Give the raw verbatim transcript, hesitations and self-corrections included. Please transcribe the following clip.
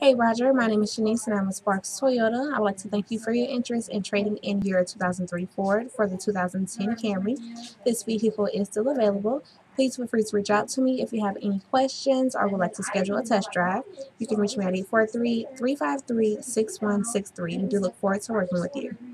Hey Roger, my name is Shanice and I'm with Sparks Toyota. I'd like to thank you for your interest in trading in your two thousand three Ford for the two thousand ten Camry. This vehicle is still available. Please feel free to reach out to me if you have any questions or would like to schedule a test drive. You can reach me at eight four three, three five three, six one six three. We do look forward to working with you.